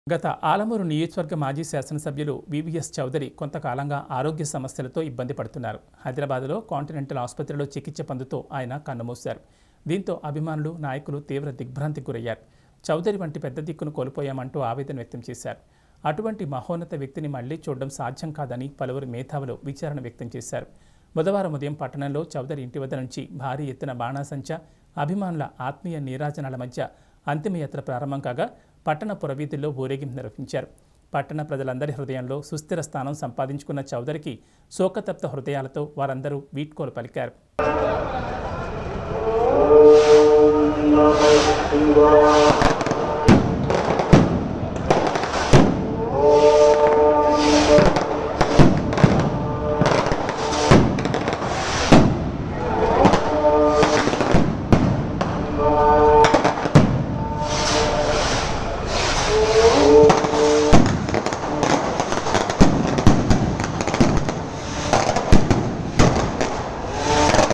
గత ఆలమూరు నియోజకవర్గ మాజీ శాసనసభ్యులు వివిఎస్ చౌదరి కొంతకాలంగా ఆరోగ్య సమస్యలతో ఇబ్బంది పడుతున్నారు. హైదరాబాద్లో కాంటినెంటల్ ఆసుపత్రిలో చికిత్స పొందుతూ ఆయన కన్నుమూశారు. దీంతో అభిమానులు, నాయకులు తీవ్ర దిగ్భ్రాంతికి గురయ్యారు. చౌదరి వంటి పెద్ద దిక్కును కోల్పోయామంటూ ఆవేదన వ్యక్తం చేశారు. అటువంటి మహోన్నత వ్యక్తిని మళ్లీ చూడడం సాధ్యం కాదని పలువురు మేధావులు విచారణ వ్యక్తం చేశారు. బుధవారం ఉదయం పట్టణంలో చౌదరి ఇంటి వద్ద నుంచి భారీ ఎత్తున బాణాసంచా, అభిమానుల ఆత్మీయ నీరాజనాల మధ్య అంతిమయాత్ర ప్రారంభం కాగా పట్టణ పురవీధుల్లో ఊరేగింపు నిర్వహించారు. పట్టణ ప్రజలందరి హృదయంలో సుస్థిర స్థానం సంపాదించుకున్న చౌదరికి శోకతప్త హృదయాలతో వారందరూ వీడ్కోలు పలికారు.